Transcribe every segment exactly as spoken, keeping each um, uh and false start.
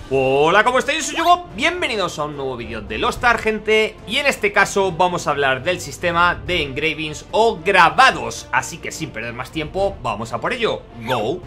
Hola, ¿cómo estáis? Soy Hugo, bienvenidos a un nuevo vídeo de Lost Ark, gente. Y en este caso vamos a hablar del sistema de engravings o grabados. Así que sin perder más tiempo, vamos a por ello. ¡Go!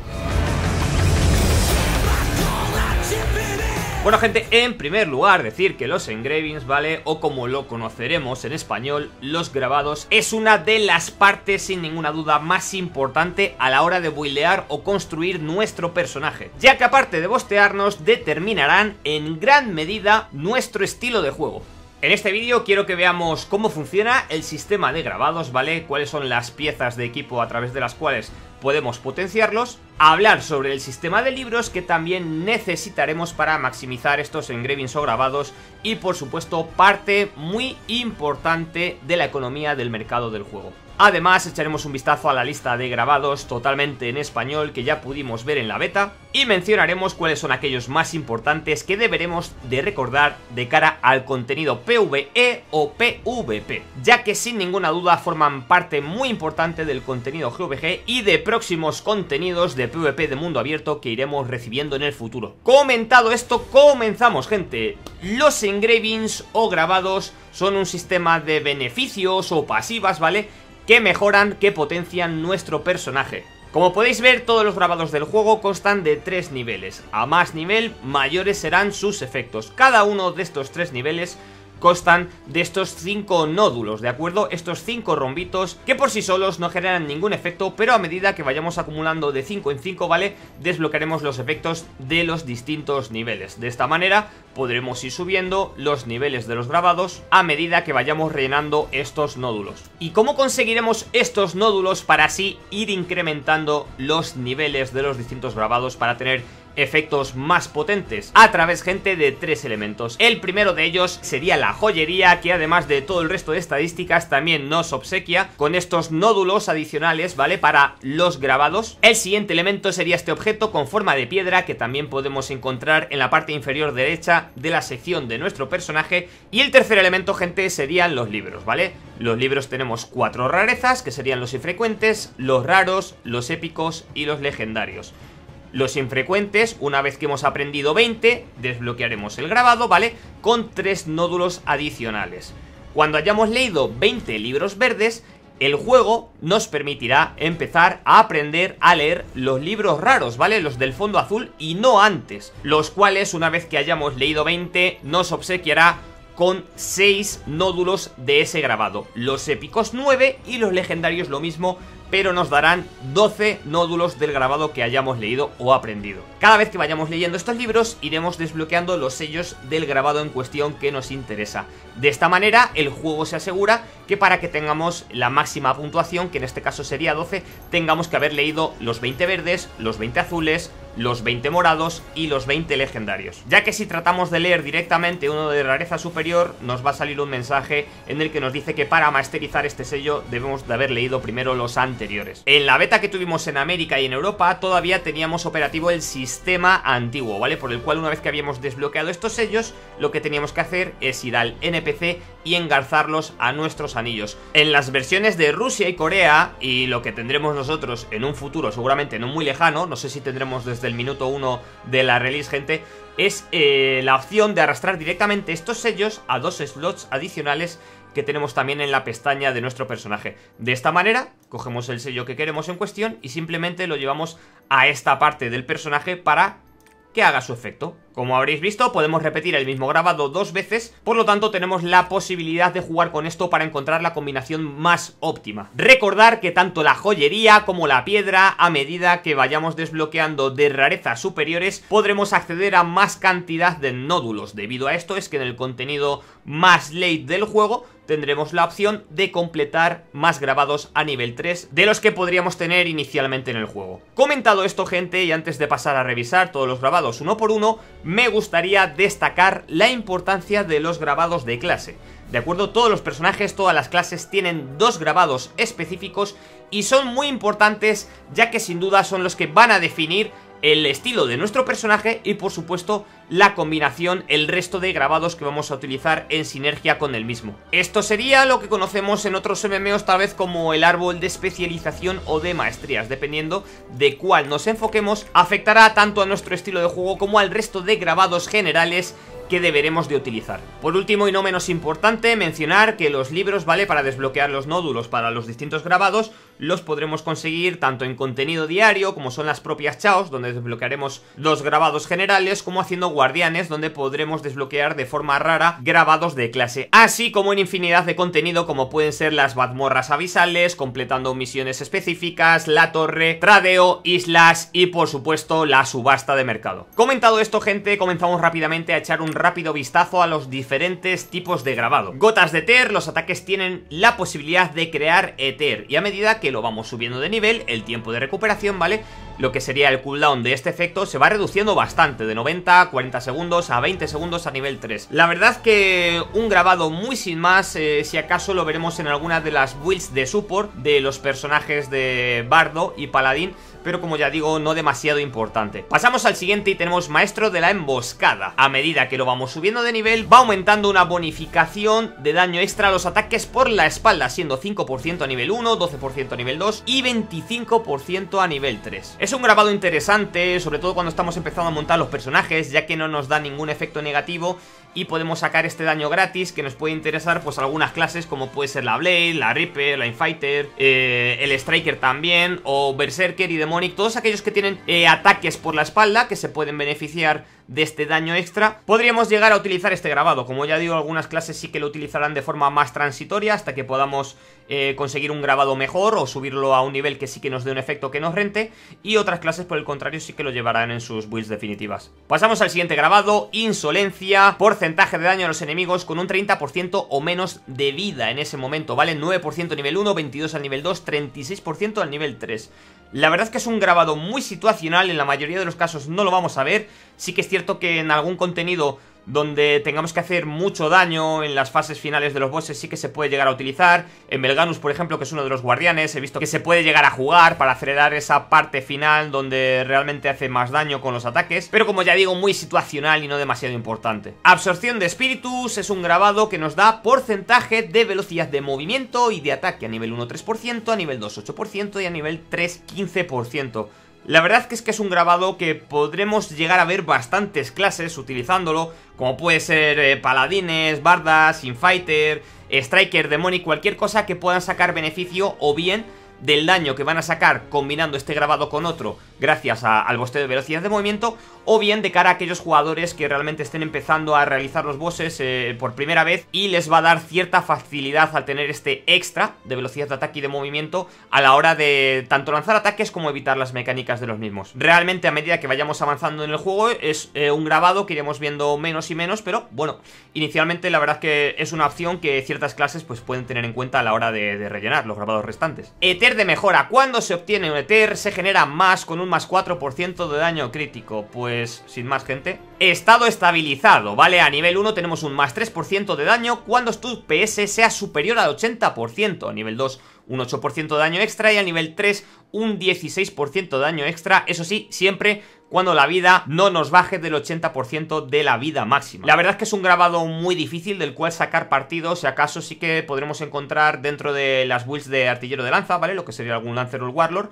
Bueno, gente, en primer lugar decir que los engravings, ¿vale? O como lo conoceremos en español, los grabados, es una de las partes sin ninguna duda más importante a la hora de buildear o construir nuestro personaje, ya que aparte de bostearnos, determinarán en gran medida nuestro estilo de juego. En este vídeo quiero que veamos cómo funciona el sistema de grabados, ¿vale? Cuáles son las piezas de equipo a través de las cuales podemos potenciarlos, hablar sobre el sistema de libros que también necesitaremos para maximizar estos engravings o grabados y por supuesto parte muy importante de la economía del mercado del juego. Además echaremos un vistazo a la lista de grabados totalmente en español que ya pudimos ver en la beta y mencionaremos cuáles son aquellos más importantes que deberemos de recordar de cara al contenido PvE o PvP, ya que sin ninguna duda forman parte muy importante del contenido G V G y de próximos contenidos de PvP de mundo abierto que iremos recibiendo en el futuro. Comentado esto, comenzamos, gente. Los engravings o grabados son un sistema de beneficios o pasivas, ¿vale?, que mejoran, que potencian nuestro personaje. Como podéis ver, todos los grabados del juego constan de tres niveles. A más nivel, mayores serán sus efectos. Cada uno de estos tres niveles constan de estos cinco nódulos, ¿de acuerdo? Estos cinco rombitos que por sí solos no generan ningún efecto, pero a medida que vayamos acumulando de cinco en cinco, ¿vale?, desbloquearemos los efectos de los distintos niveles. De esta manera podremos ir subiendo los niveles de los grabados a medida que vayamos rellenando estos nódulos. ¿Y cómo conseguiremos estos nódulos para así ir incrementando los niveles de los distintos grabados para tener efectos más potentes? A través, gente, de tres elementos. El primero de ellos sería la joyería, que además de todo el resto de estadísticas también nos obsequia con estos nódulos adicionales, ¿vale?, para los grabados. El siguiente elemento sería este objeto con forma de piedra que también podemos encontrar en la parte inferior derecha de la sección de nuestro personaje. Y el tercer elemento, gente, serían los libros, ¿vale? Los libros tenemos cuatro rarezas, que serían los infrecuentes, los raros, los épicos y los legendarios. Los infrecuentes, una vez que hemos aprendido veinte, desbloquearemos el grabado, ¿vale?, con tres nódulos adicionales. Cuando hayamos leído veinte libros verdes, el juego nos permitirá empezar a aprender a leer los libros raros, ¿vale?, los del fondo azul y no antes, los cuales, una vez que hayamos leído veinte, nos obsequiará con seis nódulos de ese grabado. Los épicos nueve y los legendarios lo mismo, pero nos darán doce nódulos del grabado que hayamos leído o aprendido. Cada vez que vayamos leyendo estos libros, iremos desbloqueando los sellos del grabado en cuestión que nos interesa. De esta manera, el juego se asegura que para que tengamos la máxima puntuación, que en este caso sería doce, tengamos que haber leído los veinte verdes, los veinte azules, los veinte morados y los veinte legendarios, ya que si tratamos de leer directamente uno de rareza superior, nos va a salir un mensaje en el que nos dice que para masterizar este sello debemos de haber leído primero los anteriores. En la beta que tuvimos en América y en Europa todavía teníamos operativo el sistema antiguo, ¿vale?, por el cual una vez que habíamos desbloqueado estos sellos, lo que teníamos que hacer es ir al N P C y engarzarlos a nuestros anillos. En las versiones de Rusia y Corea, y lo que tendremos nosotros en un futuro seguramente no muy lejano, no sé si tendremos desde el minuto uno de la release, gente, es eh, la opción de arrastrar directamente estos sellos a dos slots adicionales que tenemos también en la pestaña de nuestro personaje. De esta manera, cogemos el sello que queremos en cuestión y simplemente lo llevamos a esta parte del personaje para que haga su efecto. Como habréis visto, podemos repetir el mismo grabado dos veces, por lo tanto tenemos la posibilidad de jugar con esto para encontrar la combinación más óptima. Recordar que tanto la joyería como la piedra, a medida que vayamos desbloqueando de rarezas superiores, podremos acceder a más cantidad de nódulos. Debido a esto es que en el contenido más late del juego tendremos la opción de completar más grabados a nivel tres de los que podríamos tener inicialmente en el juego. Comentado esto, gente, y antes de pasar a revisar todos los grabados uno por uno, me gustaría destacar la importancia de los grabados de clase. De acuerdo, todos los personajes, todas las clases tienen dos grabados específicos y son muy importantes, ya que sin duda son los que van a definir el estilo de nuestro personaje y por supuesto la combinación, el resto de grabados que vamos a utilizar en sinergia con el mismo. Esto sería lo que conocemos en otros M M Os tal vez como el árbol de especialización o de maestrías, dependiendo de cuál nos enfoquemos, afectará tanto a nuestro estilo de juego como al resto de grabados generales que deberemos de utilizar. Por último y no menos importante, mencionar que los libros, ¿vale?, para desbloquear los nódulos para los distintos grabados, los podremos conseguir tanto en contenido diario, como son las propias chaos, donde desbloquearemos los grabados generales, como haciendo guardianes, donde podremos desbloquear de forma rara grabados de clase, así como en infinidad de contenido, como pueden ser las mazmorras abisales, completando misiones específicas, la torre, tradeo, islas y por supuesto la subasta de mercado. Comentado esto, gente, comenzamos rápidamente a echar un rápido vistazo a los diferentes tipos de grabado. Gotas de Ether, los ataques tienen la posibilidad de crear Ether y a medida que lo vamos subiendo de nivel, el tiempo de recuperación, ¿vale?, lo que sería el cooldown de este efecto se va reduciendo bastante, de noventa a cuarenta segundos a veinte segundos a nivel tres. La verdad que un grabado muy sin más, eh, si acaso lo veremos en alguna de las builds de support de los personajes de Bardo y Paladín, pero como ya digo, no demasiado importante. Pasamos al siguiente y tenemos Maestro de la Emboscada. A medida que lo vamos subiendo de nivel, va aumentando una bonificación de daño extra a los ataques por la espalda, siendo cinco por ciento a nivel uno, doce por ciento a nivel dos y veinticinco por ciento a nivel tres. Es un grabado interesante, sobre todo cuando estamos empezando a montar los personajes, ya que no nos da ningún efecto negativo y podemos sacar este daño gratis que nos puede interesar pues algunas clases como puede ser la Blade, la Reaper, la Infighter, eh, el Striker también, o Berserker y Demonic, todos aquellos que tienen eh, ataques por la espalda que se pueden beneficiar de este daño extra. Podríamos llegar a utilizar este grabado, como ya digo, algunas clases sí que lo utilizarán de forma más transitoria hasta que podamos eh, conseguir un grabado mejor o subirlo a un nivel que sí que nos dé un efecto que nos rente, y otras clases por el contrario sí que lo llevarán en sus builds definitivas. Pasamos al siguiente grabado, Insolencia, porcentaje de daño a los enemigos con un treinta por ciento o menos de vida en ese momento, ¿vale? nueve por ciento a nivel uno, veintidós al nivel dos, treinta y seis por ciento al nivel tres. La verdad es que es un grabado muy situacional, en la mayoría de los casos no lo vamos a ver. Sí que es cierto que en algún contenido donde tengamos que hacer mucho daño en las fases finales de los bosses sí que se puede llegar a utilizar. En Melganus, por ejemplo, que es uno de los guardianes, he visto que se puede llegar a jugar para acelerar esa parte final donde realmente hace más daño con los ataques, pero como ya digo, muy situacional y no demasiado importante. Absorción de espíritus es un grabado que nos da porcentaje de velocidad de movimiento y de ataque a nivel uno tres por ciento, a nivel dos ocho por ciento y a nivel tres quince por ciento. La verdad que es que es un grabado que podremos llegar a ver bastantes clases utilizándolo, como puede ser eh, paladines, bardas, infighter, striker, demonic, cualquier cosa que puedan sacar beneficio o bien del daño que van a sacar combinando este grabado con otro gracias a, al bosteo de velocidad de movimiento, o bien de cara a aquellos jugadores que realmente estén empezando a realizar los bosses eh, por primera vez y les va a dar cierta facilidad al tener este extra de velocidad de ataque y de movimiento a la hora de tanto lanzar ataques como evitar las mecánicas de los mismos. Realmente a medida que vayamos avanzando en el juego es eh, un grabado que iremos viendo menos y menos, pero bueno, inicialmente la verdad que es una opción que ciertas clases pues pueden tener en cuenta a la hora de, de rellenar los grabados restantes. Ether de mejora. Cuando se obtiene un Ether se genera más con un más cuatro por ciento de daño crítico. Pues sin más, gente. Estado estabilizado, ¿vale? A nivel uno tenemos un más tres por ciento de daño cuando tu P S sea superior al ochenta por ciento. A nivel dos un ocho por ciento de daño extra y a nivel tres un dieciséis por ciento de daño extra. Eso sí, siempre cuando la vida no nos baje del ochenta por ciento de la vida máxima. La verdad es que es un grabado muy difícil del cual sacar partido, si acaso sí que podremos encontrar dentro de las builds de artillero de lanza, ¿vale? Lo que sería algún Lancer o el Warlord,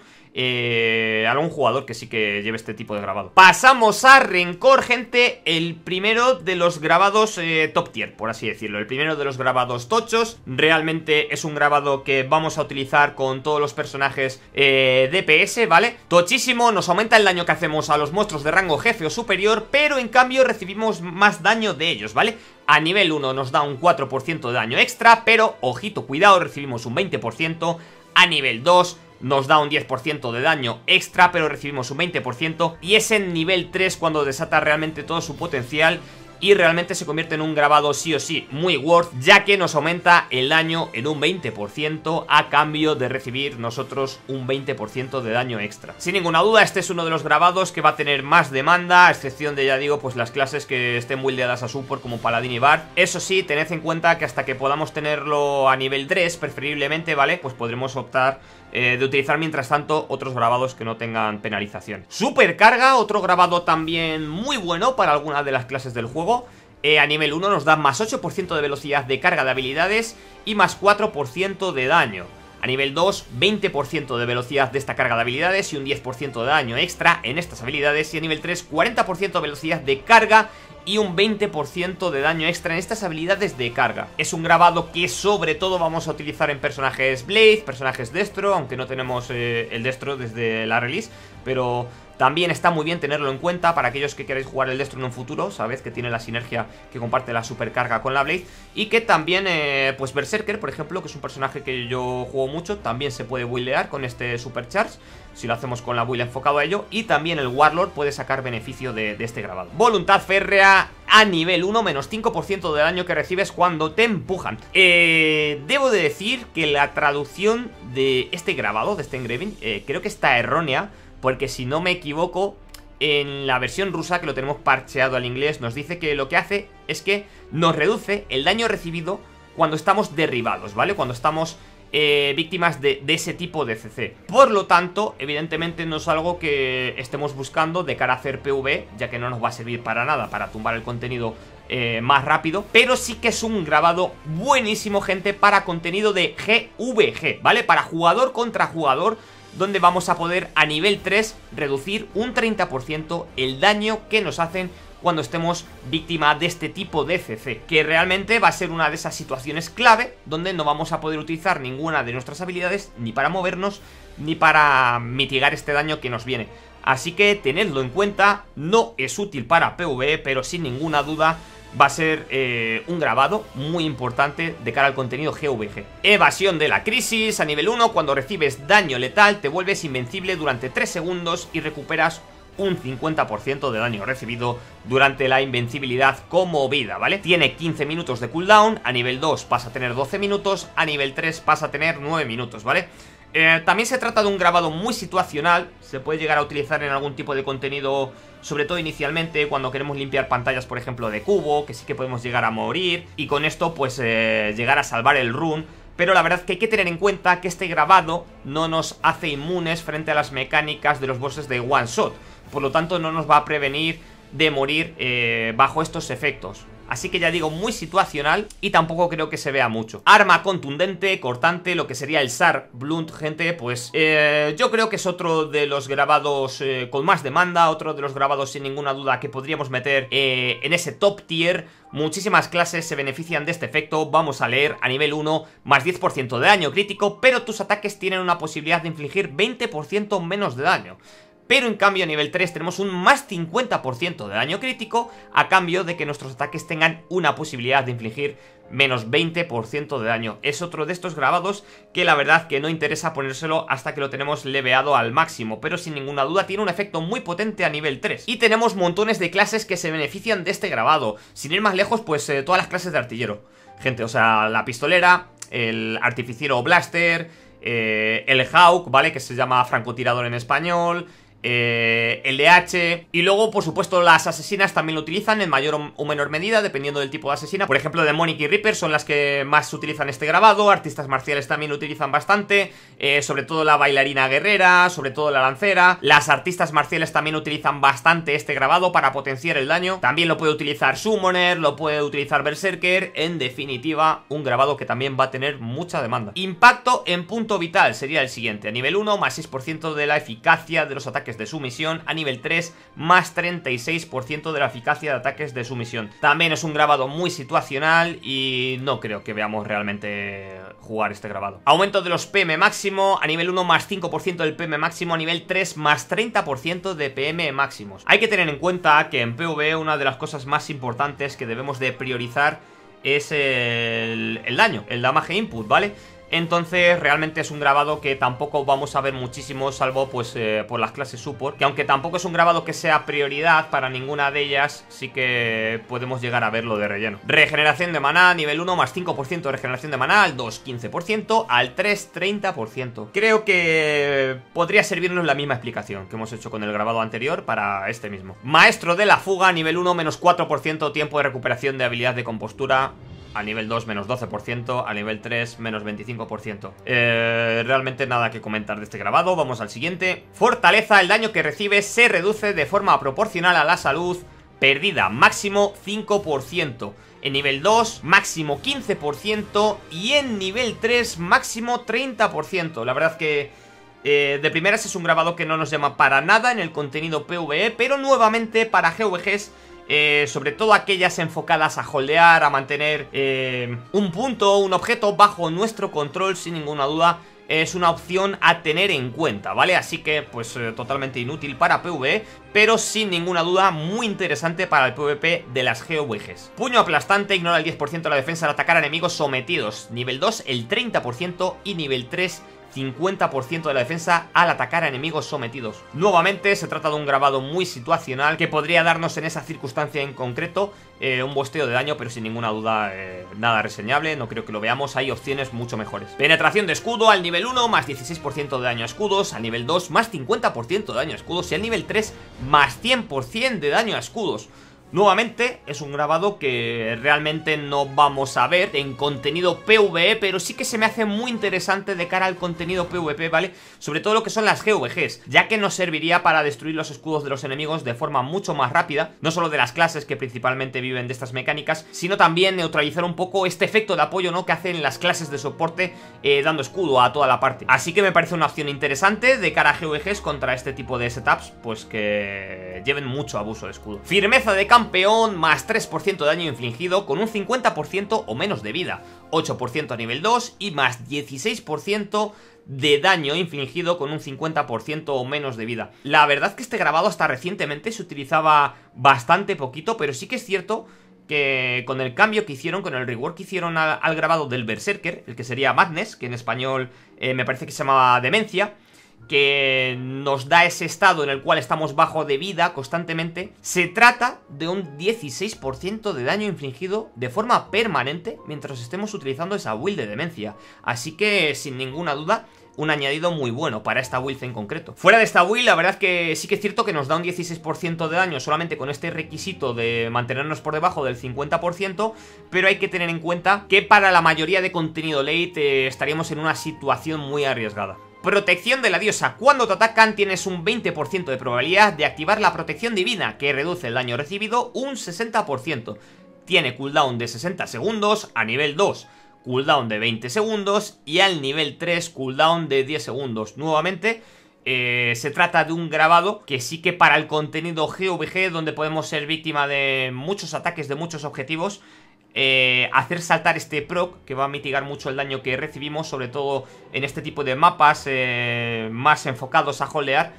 eh, algún jugador que sí que lleve este tipo de grabado. Pasamos a Rencor, gente, el primero de los grabados eh, top tier, por así decirlo, el primero de los grabados tochos. Realmente es un grabado que vamos a utilizar con todos los personajes eh, D P S, ¿vale? Tochísimo, nos aumenta el daño que hacemos a los monstruos de rango jefe o superior, pero en cambio recibimos más daño de ellos, ¿vale? A nivel uno nos da un cuatro por ciento de daño extra, pero, ojito, cuidado, recibimos un veinte por ciento. A nivel dos nos da un diez por ciento de daño extra, pero recibimos un veinte por ciento. Y es en nivel tres cuando desata realmente todo su potencial y realmente se convierte en un grabado sí o sí muy worth, ya que nos aumenta el daño en un veinte por ciento a cambio de recibir nosotros un veinte por ciento de daño extra. Sin ninguna duda, este es uno de los grabados que va a tener más demanda, a excepción de, ya digo, pues las clases que estén buildeadas a support como Paladín y Bard. Eso sí, tened en cuenta que hasta que podamos tenerlo a nivel tres, preferiblemente, ¿vale? Pues podremos optar eh, de utilizar mientras tanto otros grabados que no tengan penalización. Supercarga, otro grabado también muy bueno para algunas de las clases del juego. Eh, a nivel uno nos da más ocho por ciento de velocidad de carga de habilidades y más cuatro por ciento de daño. A nivel dos, veinte por ciento de velocidad de esta carga de habilidades y un diez por ciento de daño extra en estas habilidades. Y a nivel tres, cuarenta por ciento de velocidad de carga y un veinte por ciento de daño extra en estas habilidades de carga. Es un grabado que sobre todo vamos a utilizar en personajes Blade, personajes Destro, aunque no tenemos eh, el Destro desde la release, pero también está muy bien tenerlo en cuenta para aquellos que queráis jugar el Destro en un futuro. Sabéis que tiene la sinergia que comparte la supercarga con la Blade. Y que también, eh, pues Berserker, por ejemplo, que es un personaje que yo juego mucho, también se puede buildear con este Supercharge, si lo hacemos con la build enfocado a ello. Y también el Warlord puede sacar beneficio de, de este grabado. Voluntad férrea a nivel uno, menos cinco por ciento de daño que recibes cuando te empujan. eh, Debo de decir que la traducción de este grabado, de este engraving, eh, creo que está errónea, porque si no me equivoco, en la versión rusa, que lo tenemos parcheado al inglés, nos dice que lo que hace es que nos reduce el daño recibido cuando estamos derribados, ¿vale? Cuando estamos eh, víctimas de, de ese tipo de C C. Por lo tanto, evidentemente no es algo que estemos buscando de cara a hacer PvE, ya que no nos va a servir para nada, para tumbar el contenido eh, más rápido. Pero sí que es un grabado buenísimo, gente, para contenido de G V G, ¿vale? Para jugador contra jugador, donde vamos a poder a nivel tres reducir un treinta por ciento el daño que nos hacen cuando estemos víctima de este tipo de C C, que realmente va a ser una de esas situaciones clave donde no vamos a poder utilizar ninguna de nuestras habilidades ni para movernos ni para mitigar este daño que nos viene. Así que tenedlo en cuenta, no es útil para PvE, pero sin ninguna duda va a ser eh, un grabado muy importante de cara al contenido G V G. Evasión de la crisis. A nivel uno, cuando recibes daño letal, te vuelves invencible durante tres segundos y recuperas un cincuenta por ciento de daño recibido durante la invencibilidad como vida, ¿vale? Tiene quince minutos de cooldown. A nivel dos pasa a tener doce minutos. A nivel tres pasa a tener nueve minutos, ¿vale? Eh, también se trata de un grabado muy situacional. Se puede llegar a utilizar en algún tipo de contenido, sobre todo inicialmente, cuando queremos limpiar pantallas, por ejemplo, de cubo, que sí que podemos llegar a morir, y con esto pues eh, llegar a salvar el run. Pero la verdad que hay que tener en cuenta que este grabado no nos hace inmunes frente a las mecánicas de los bosses de one shot. Por lo tanto no nos va a prevenir de morir eh, bajo estos efectos. Así que ya digo, muy situacional y tampoco creo que se vea mucho. Arma contundente, cortante, lo que sería el S A R Blunt, gente, pues eh, yo creo que es otro de los grabados eh, con más demanda, otro de los grabados sin ninguna duda que podríamos meter eh, en ese top tier. Muchísimas clases se benefician de este efecto. Vamos a leer: a nivel uno, más diez por ciento de daño crítico, pero tus ataques tienen una posibilidad de infligir veinte por ciento menos de daño. Pero en cambio a nivel tres tenemos un más cincuenta por ciento de daño crítico, a cambio de que nuestros ataques tengan una posibilidad de infligir menos veinte por ciento de daño. Es otro de estos grabados que la verdad que no interesa ponérselo hasta que lo tenemos leveado al máximo, pero sin ninguna duda tiene un efecto muy potente a nivel tres. Y tenemos montones de clases que se benefician de este grabado. Sin ir más lejos, pues eh, todas las clases de artillero, gente, o sea, la pistolera, el artificiero blaster, eh, el Hawk, ¿vale? Que se llama francotirador en español, Eh, el D H. Y luego, por supuesto, las asesinas también lo utilizan en mayor o menor medida, dependiendo del tipo de asesina. Por ejemplo, Demonic y Reaper son las que más utilizan este grabado. Artistas marciales también lo utilizan bastante, eh, sobre todo la bailarina guerrera, sobre todo la lancera. Las artistas marciales también utilizan bastante este grabado para potenciar el daño. También lo puede utilizar Summoner, lo puede utilizar Berserker. En definitiva, un grabado que también va a tener mucha demanda. Impacto en punto vital sería el siguiente: a nivel uno, más seis por ciento de la eficacia de los ataques de sumisión. A nivel tres, más treinta y seis por ciento de la eficacia de ataques de sumisión. También es un grabado muy situacional y no creo que veamos realmente jugar este grabado. Aumento de los P M máximo: a nivel uno, más cinco por ciento del P M máximo. A nivel tres, más treinta por ciento de P M máximos. Hay que tener en cuenta que en PvE una de las cosas más importantes que debemos de priorizar es el, el daño, el damage input, ¿vale? Entonces realmente es un grabado que tampoco vamos a ver muchísimo, salvo pues eh, por las clases support, que aunque tampoco es un grabado que sea prioridad para ninguna de ellas, sí que podemos llegar a verlo de relleno. Regeneración de maná: nivel uno, más cinco por ciento de regeneración de maná, al dos, quince por ciento, al tres, treinta por ciento. Creo que podría servirnos la misma explicación que hemos hecho con el grabado anterior para este mismo. Maestro de la fuga: nivel uno, menos cuatro por ciento tiempo de recuperación de habilidad de compostura. a nivel dos menos doce por ciento, a nivel tres menos veinticinco por ciento. Eh, realmente nada que comentar de este grabado. Vamos al siguiente. Fortaleza, el daño que recibe se reduce de forma proporcional a la salud perdida, máximo cinco por ciento. En nivel dos, máximo quince por ciento. Y en nivel tres, máximo treinta por ciento. La verdad que eh, de primeras es un grabado que no nos llama para nada en el contenido PvE, pero nuevamente para G V Gs, eh, sobre todo aquellas enfocadas a holdear, a mantener eh, un punto o un objeto bajo nuestro control, sin ninguna duda es una opción a tener en cuenta, ¿vale? Así que, pues, eh, totalmente inútil para PvE, pero sin ninguna duda muy interesante para el PvP de las G V Gs. Puño aplastante, ignora el diez por ciento de la defensa al atacar a enemigos sometidos. Nivel dos, el treinta por ciento y nivel tres, cincuenta por ciento de la defensa al atacar a enemigos sometidos. Nuevamente se trata de un grabado muy situacional que podría darnos en esa circunstancia en concreto eh, un bosteo de daño, pero sin ninguna duda eh, nada reseñable, no creo que lo veamos, hay opciones mucho mejores. Penetración de escudo al nivel uno, más dieciséis por ciento de daño a escudos, al nivel dos más cincuenta por ciento de daño a escudos y al nivel tres más cien por ciento de daño a escudos. Nuevamente, es un grabado que realmente no vamos a ver en contenido PvE, pero sí que se me hace muy interesante de cara al contenido PvP, ¿vale? Sobre todo lo que son las G V Gs, ya que nos serviría para destruir los escudos de los enemigos de forma mucho más rápida, no solo de las clases que principalmente viven de estas mecánicas, sino también neutralizar un poco este efecto de apoyo, ¿no?, que hacen las clases de soporte eh, dando escudo a toda la parte. Así que me parece una opción interesante de cara a G V Gs contra este tipo de setups, pues que lleven mucho abuso de escudo. Firmeza de campo campeón, más tres por ciento de daño infligido con un cincuenta por ciento o menos de vida, ocho por ciento a nivel dos y más dieciséis por ciento de daño infligido con un cincuenta por ciento o menos de vida. La verdad que este grabado hasta recientemente se utilizaba bastante poquito, pero sí que es cierto que con el cambio que hicieron, con el rework que hicieron al, al grabado del Berserker, el que sería Madness, que en español eh, me parece que se llamaba Demencia, que nos da ese estado en el cual estamos bajo de vida constantemente, se trata de un dieciséis por ciento de daño infligido de forma permanente mientras estemos utilizando esa build de demencia. Así que, sin ninguna duda, un añadido muy bueno para esta build en concreto. Fuera de esta build, la verdad que sí que es cierto que nos da un dieciséis por ciento de daño solamente con este requisito de mantenernos por debajo del cincuenta por ciento, pero hay que tener en cuenta que para la mayoría de contenido late eh, estaríamos en una situación muy arriesgada. Protección de la diosa. Cuando te atacan tienes un veinte por ciento de probabilidad de activar la protección divina, que reduce el daño recibido un sesenta por ciento. Tiene cooldown de sesenta segundos a nivel dos, cooldown de veinte segundos y al nivel tres cooldown de diez segundos. Nuevamente, eh, se trata de un grabado que sí que para el contenido G V G, donde podemos ser víctima de muchos ataques de muchos objetivos, Eh, hacer saltar este proc que va a mitigar mucho el daño que recibimos, sobre todo en este tipo de mapas eh, más enfocados a holdear.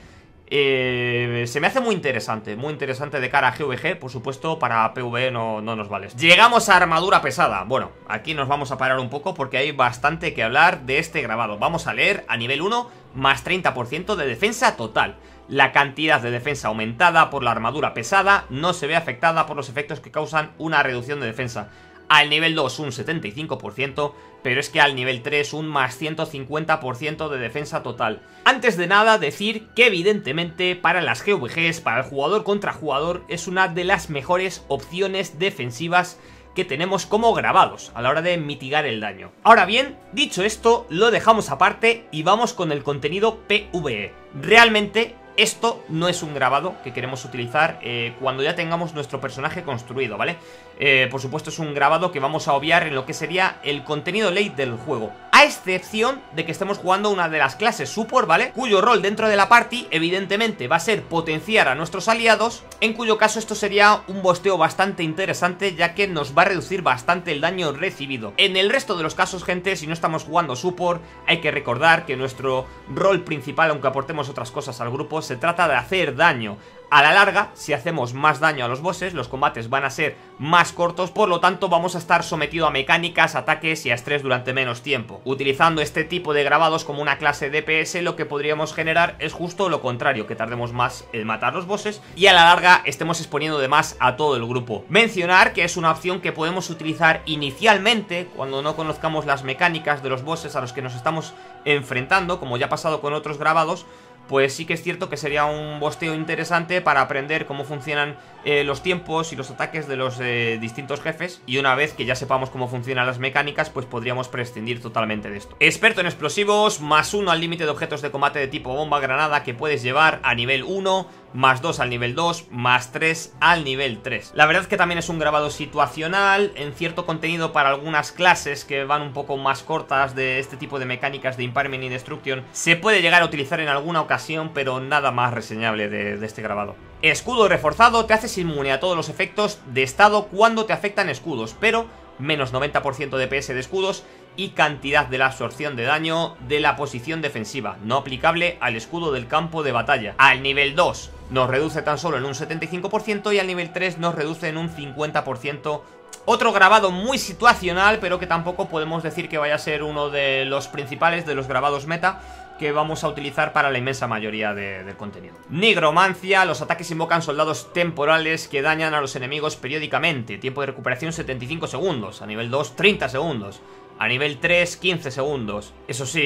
Eh, se me hace muy interesante, muy interesante de cara a G V G, por supuesto para PvE no, no nos vale. Llegamos a armadura pesada. Bueno, aquí nos vamos a parar un poco porque hay bastante que hablar de este grabado. Vamos a leer a nivel uno, más treinta por ciento de defensa total. La cantidad de defensa aumentada por la armadura pesada no se ve afectada por los efectos que causan una reducción de defensa. Al nivel dos un setenta y cinco por ciento, pero es que al nivel tres un más ciento cincuenta por ciento de defensa total. Antes de nada decir que evidentemente para las G V Gs, para el jugador contra jugador, es una de las mejores opciones defensivas que tenemos como grabados a la hora de mitigar el daño. Ahora bien, dicho esto, lo dejamos aparte y vamos con el contenido PvE. Realmente esto no es un grabado que queremos utilizar eh, cuando ya tengamos nuestro personaje construido, ¿vale? Eh, por supuesto es un grabado que vamos a obviar en lo que sería el contenido late del juego, a excepción de que estemos jugando una de las clases support, ¿vale? Cuyo rol dentro de la party evidentemente va a ser potenciar a nuestros aliados, en cuyo caso esto sería un bosteo bastante interesante, ya que nos va a reducir bastante el daño recibido. En el resto de los casos, gente, si no estamos jugando support, hay que recordar que nuestro rol principal, aunque aportemos otras cosas al grupo, se trata de hacer daño. A la larga, si hacemos más daño a los bosses, los combates van a ser más cortos, por lo tanto vamos a estar sometidos a mecánicas, ataques y a estrés durante menos tiempo. Utilizando este tipo de grabados como una clase D P S, lo que podríamos generar es justo lo contrario, que tardemos más en matar los bosses y a la larga estemos exponiendo de más a todo el grupo. Mencionar que es una opción que podemos utilizar inicialmente cuando no conozcamos las mecánicas de los bosses a los que nos estamos enfrentando, como ya ha pasado con otros grabados, pues sí que es cierto que sería un bosteo interesante para aprender cómo funcionan eh, los tiempos y los ataques de los eh, distintos jefes. Y una vez que ya sepamos cómo funcionan las mecánicas, pues podríamos prescindir totalmente de esto. Experto en explosivos, más uno al límite de objetos de combate de tipo bomba granada que puedes llevar a nivel uno, más dos al nivel dos, más tres al nivel tres. La verdad es que también es un grabado situacional, en cierto contenido para algunas clases que van un poco más cortas de este tipo de mecánicas de Impairment y Destruction. Se puede llegar a utilizar en alguna ocasión, pero nada más reseñable de, de este grabado. Escudo reforzado, te haces inmune a todos los efectos de estado cuando te afectan escudos, pero menos noventa por ciento de P S de escudos y cantidad de la absorción de daño de la posición defensiva, no aplicable al escudo del campo de batalla. Al nivel dos nos reduce tan solo en un setenta y cinco por ciento y al nivel tres nos reduce en un cincuenta por ciento. Otro grabado muy situacional, pero que tampoco podemos decir que vaya a ser uno de los principales de los grabados meta que vamos a utilizar para la inmensa mayoría de, del contenido. Nigromancia, los ataques invocan soldados temporales que dañan a los enemigos periódicamente. Tiempo de recuperación setenta y cinco segundos, a nivel dos treinta segundos, a nivel tres quince segundos. Eso sí,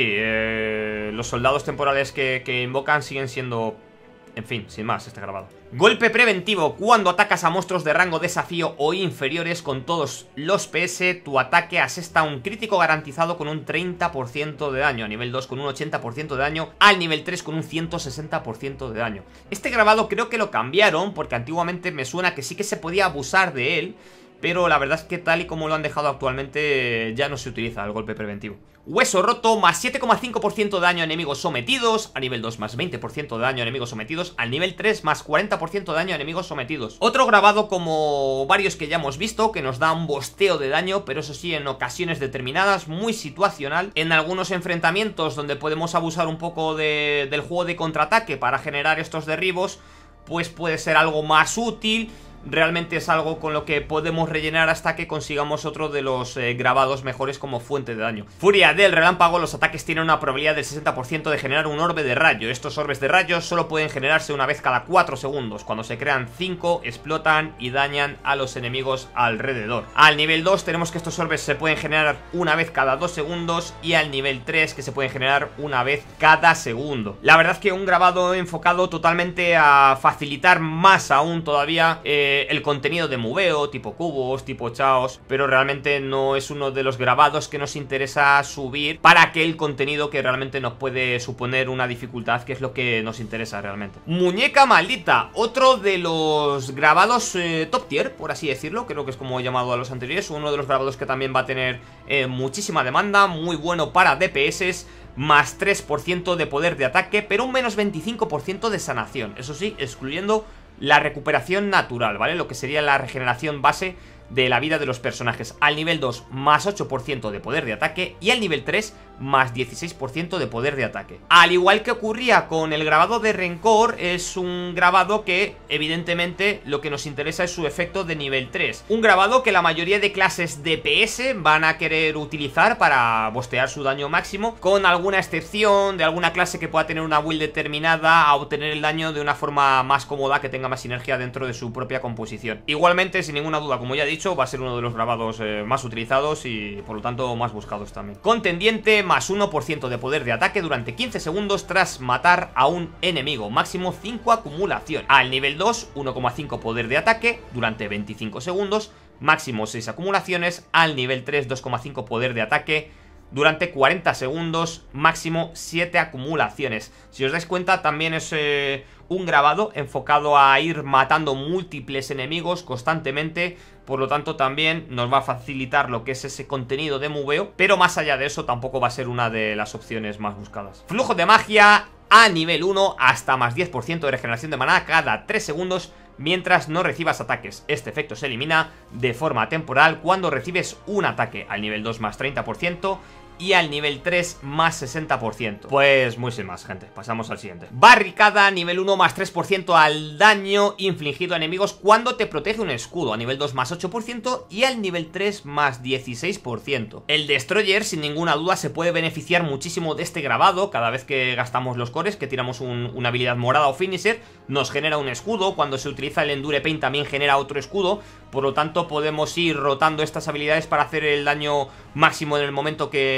eh, los soldados temporales que, que invocan siguen siendo... En fin, sin más, este grabado. Golpe preventivo. Cuando atacas a monstruos de rango desafío o inferiores con todos los P S, tu ataque asesta un crítico garantizado con un treinta por ciento de daño. A nivel dos con un ochenta por ciento de daño. Al nivel tres con un ciento sesenta por ciento de daño. Este grabado creo que lo cambiaron porque antiguamente me suena que sí que se podía abusar de él, pero la verdad es que tal y como lo han dejado actualmente ya no se utiliza el golpe preventivo. Hueso roto, más siete coma cinco por ciento de daño a enemigos sometidos. A nivel dos más veinte por ciento de daño a enemigos sometidos. Al nivel tres más cuarenta por ciento de daño a enemigos sometidos. Otro grabado como varios que ya hemos visto, que nos da un bosteo de daño, pero eso sí, en ocasiones determinadas, muy situacional. En algunos enfrentamientos donde podemos abusar un poco de, del juego de contraataque para generar estos derribos, pues puede ser algo más útil. Realmente es algo con lo que podemos rellenar hasta que consigamos otro de los eh, grabados mejores como fuente de daño. Furia del relámpago, los ataques tienen una probabilidad del sesenta por ciento de generar un orbe de rayo. Estos orbes de rayos solo pueden generarse una vez cada cuatro segundos. Cuando se crean cinco, explotan y dañan a los enemigos alrededor. Al nivel dos tenemos que estos orbes se pueden generar una vez cada dos segundos y al nivel tres que se pueden generar una vez cada segundo. La verdad es que un grabado enfocado totalmente a facilitar más aún todavía eh, el contenido de moveo, tipo cubos, tipo chaos, pero realmente no es uno de los grabados que nos interesa subir para aquel contenido que realmente nos puede suponer una dificultad, que es lo que nos interesa realmente. Muñeca maldita, otro de los grabados eh, top tier, por así decirlo, creo que es como he llamado a los anteriores, uno de los grabados que también va a tener eh, muchísima demanda, muy bueno para D P S, más tres por ciento de poder de ataque, pero un menos veinticinco por ciento de sanación, eso sí, excluyendo la recuperación natural, ¿vale? Lo que sería la regeneración base de la vida de los personajes. Al nivel dos más ocho por ciento de poder de ataque y al nivel tres más dieciséis por ciento de poder de ataque. Al igual que ocurría con el grabado de Rencor, es un grabado que evidentemente lo que nos interesa es su efecto de nivel tres. Un grabado que la mayoría de clases D P S van a querer utilizar para bostear su daño máximo, con alguna excepción de alguna clase que pueda tener una build determinada a obtener el daño de una forma más cómoda, que tenga más sinergia dentro de su propia composición. Igualmente, sin ninguna duda, como ya he dicho, va a ser uno de los grabados eh, más utilizados y por lo tanto más buscados también. Contendiente, más uno por ciento de poder de ataque durante quince segundos tras matar a un enemigo, máximo cinco acumulación. Al nivel dos, uno coma cinco poder de ataque durante veinticinco segundos, máximo seis acumulaciones. Al nivel tres, dos coma cinco poder de ataque durante cuarenta segundos, máximo siete acumulaciones. Si os dais cuenta, también es eh, un grabado enfocado a ir matando múltiples enemigos constantemente. Por lo tanto también nos va a facilitar lo que es ese contenido de moveo, pero más allá de eso tampoco va a ser una de las opciones más buscadas. Flujo de magia a nivel uno, hasta más diez por ciento de regeneración de maná cada tres segundos mientras no recibas ataques. Este efecto se elimina de forma temporal cuando recibes un ataque. Al nivel dos más treinta por ciento y al nivel tres más sesenta por ciento. Pues muy sin más, gente, pasamos al siguiente. Barricada, nivel uno más tres por ciento al daño infligido a enemigos cuando te protege un escudo. A nivel dos más ocho por ciento y al nivel tres más dieciséis por ciento. El Destroyer, sin ninguna duda, se puede beneficiar muchísimo de este grabado. Cada vez que gastamos los cores, que tiramos un, una habilidad morada o finisher, nos genera un escudo. Cuando se utiliza el Endure Pain también genera otro escudo. Por lo tanto podemos ir rotando estas habilidades para hacer el daño máximo en el momento que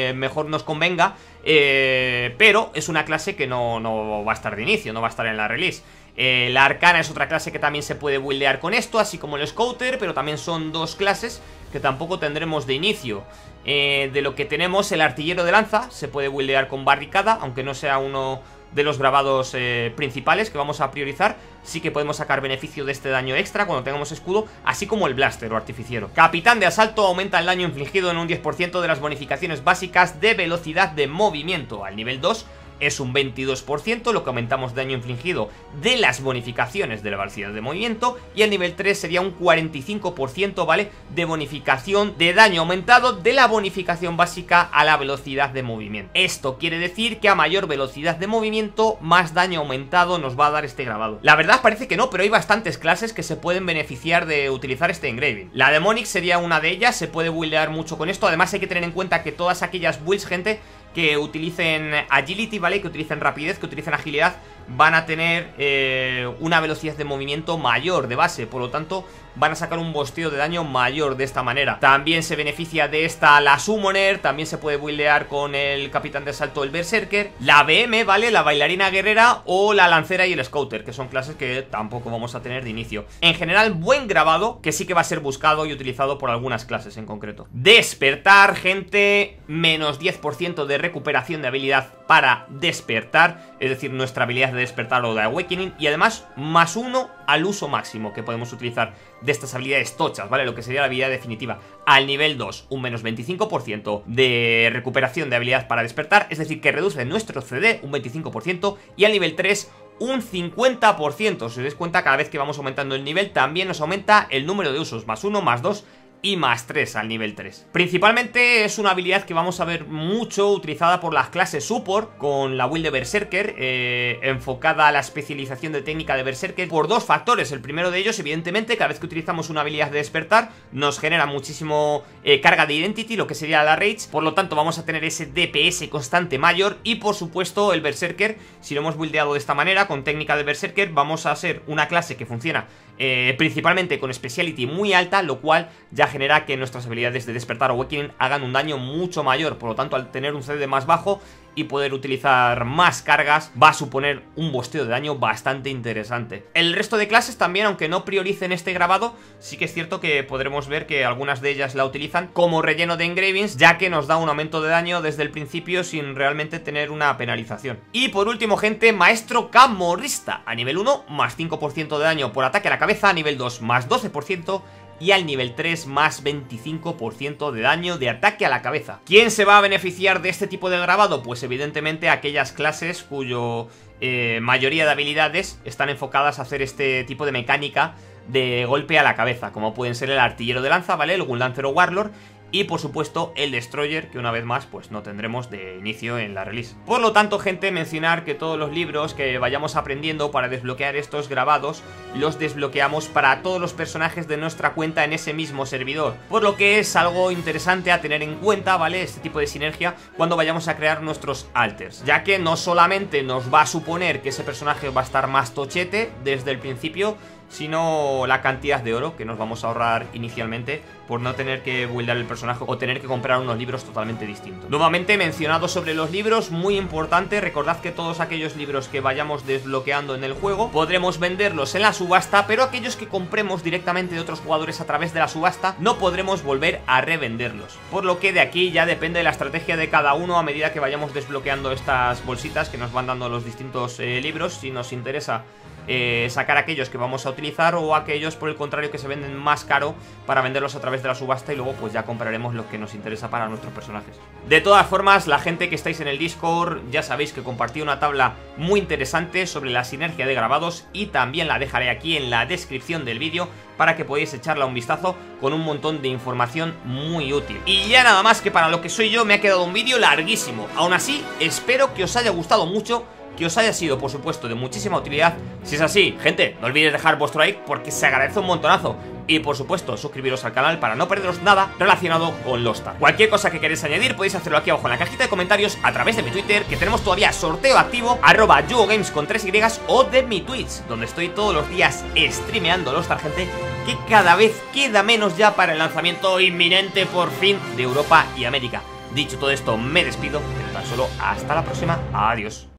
eh, mejor nos convenga, eh, pero es una clase que no, no va a estar de inicio, no va a estar en la release. Eh, la arcana es otra clase que también se puede buildear con esto, así como el scouter, pero también son dos clases que tampoco tendremos de inicio. Eh, de lo que tenemos, el artillero de lanza se puede buildear con barricada, aunque no sea uno de los grabados eh, principales que vamos a priorizar. Sí que podemos sacar beneficio de este daño extra cuando tengamos escudo, así como el blaster o artificiero. Capitán de asalto aumenta el daño infligido en un diez por ciento de las bonificaciones básicas de velocidad de movimiento. Al nivel dos es un veintidós por ciento lo que aumentamos de daño infligido de las bonificaciones de la velocidad de movimiento, y el nivel tres sería un cuarenta y cinco por ciento, ¿vale?, de bonificación de daño aumentado de la bonificación básica a la velocidad de movimiento. Esto quiere decir que a mayor velocidad de movimiento, más daño aumentado nos va a dar este grabado. La verdad parece que no, pero hay bastantes clases que se pueden beneficiar de utilizar este engraving. La Demonic sería una de ellas, se puede buildear mucho con esto. Además hay que tener en cuenta que todas aquellas builds, gente, que utilicen agility, ¿vale?, que utilicen rapidez, que utilicen agilidad, van a tener eh, una velocidad de movimiento mayor de base, por lo tanto van a sacar un bosteo de daño mayor de esta manera. También se beneficia de esta la Summoner, también se puede buildear con el Capitán de Asalto, el Berserker, la B M, ¿vale?, la Bailarina Guerrera, o la Lancera y el Scouter, que son clases que tampoco vamos a tener de inicio. En general, buen grabado, que sí que va a ser buscado y utilizado por algunas clases en concreto. Despertar, gente, menos diez por ciento de recuperación de habilidad para despertar, es decir, nuestra habilidad de despertar o de awakening, y además más uno al uso máximo que podemos utilizar de estas habilidades tochas, ¿vale? Lo que sería la habilidad definitiva. Al nivel dos, un menos veinticinco por ciento de recuperación de habilidad para despertar, es decir, que reduce nuestro C D un veinticinco por ciento, y al nivel tres, un cincuenta por ciento. Si os dais cuenta, cada vez que vamos aumentando el nivel, también nos aumenta el número de usos, más uno, más dos y más tres al nivel tres. Principalmente es una habilidad que vamos a ver mucho utilizada por las clases support, con la build de Berserker, eh, enfocada a la especialización de técnica de Berserker, por dos factores. El primero de ellos, evidentemente, cada vez que utilizamos una habilidad de despertar, nos genera muchísimo eh, carga de Identity, lo que sería la Rage, por lo tanto vamos a tener ese D P S constante mayor. Y por supuesto el Berserker, si lo hemos buildeado de esta manera, con técnica de Berserker, vamos a ser una clase que funciona eh, principalmente con Speciality muy alta, lo cual ya genera que nuestras habilidades de despertar o awakening hagan un daño mucho mayor. Por lo tanto, al tener un C D más bajo y poder utilizar más cargas, va a suponer un bosteo de daño bastante interesante. El resto de clases también, aunque no prioricen este grabado, sí que es cierto que podremos ver que algunas de ellas la utilizan como relleno de engravings, ya que nos da un aumento de daño desde el principio sin realmente tener una penalización. Y por último, gente, Maestro Camorrista. A nivel uno, más cinco por ciento de daño por ataque a la cabeza. A nivel dos, más doce por ciento. Y al nivel tres, más veinticinco por ciento de daño de ataque a la cabeza. ¿Quién se va a beneficiar de este tipo de grabado? Pues evidentemente aquellas clases cuyo eh, mayoría de habilidades están enfocadas a hacer este tipo de mecánica de golpe a la cabeza, como pueden ser el artillero de lanza, ¿vale?, el Gun Lancer o Warlord, y por supuesto el Destroyer, que una vez más pues no tendremos de inicio en la release. Por lo tanto, gente, mencionar que todos los libros que vayamos aprendiendo para desbloquear estos grabados los desbloqueamos para todos los personajes de nuestra cuenta en ese mismo servidor, por lo que es algo interesante a tener en cuenta, ¿vale?, este tipo de sinergia cuando vayamos a crear nuestros alters, ya que no solamente nos va a suponer que ese personaje va a estar más tochete desde el principio, sino la cantidad de oro que nos vamos a ahorrar inicialmente por no tener que buildar el personaje o tener que comprar unos libros totalmente distintos. Nuevamente, mencionado sobre los libros, muy importante, recordad que todos aquellos libros que vayamos desbloqueando en el juego podremos venderlos en la subasta, pero aquellos que compremos directamente de otros jugadores a través de la subasta no podremos volver a revenderlos, por lo que de aquí ya depende de la estrategia de cada uno a medida que vayamos desbloqueando estas bolsitas que nos van dando los distintos eh, libros, si nos interesa Eh, sacar aquellos que vamos a utilizar o aquellos por el contrario que se venden más caro para venderlos a través de la subasta, y luego pues ya compraremos lo que nos interesa para nuestros personajes. De todas formas, la gente que estáis en el Discord ya sabéis que compartí una tabla muy interesante sobre la sinergia de grabados y también la dejaré aquí en la descripción del vídeo para que podáis echarla un vistazo con un montón de información muy útil. Y ya nada más, que para lo que soy yo me ha quedado un vídeo larguísimo. Aún así, espero que os haya gustado mucho, que os haya sido, por supuesto, de muchísima utilidad. Si es así, gente, no olvidéis dejar vuestro like porque se agradece un montonazo. Y por supuesto, suscribiros al canal para no perderos nada relacionado con Lost Ark. Cualquier cosa que queréis añadir podéis hacerlo aquí abajo en la cajita de comentarios, a través de mi Twitter, que tenemos todavía sorteo activo, arroba yugogames con tres Y, o de mi Twitch, donde estoy todos los días streameando Lost Ark, gente, que cada vez queda menos ya para el lanzamiento inminente por fin de Europa y América. Dicho todo esto, me despido, pero tan solo hasta la próxima. Adiós.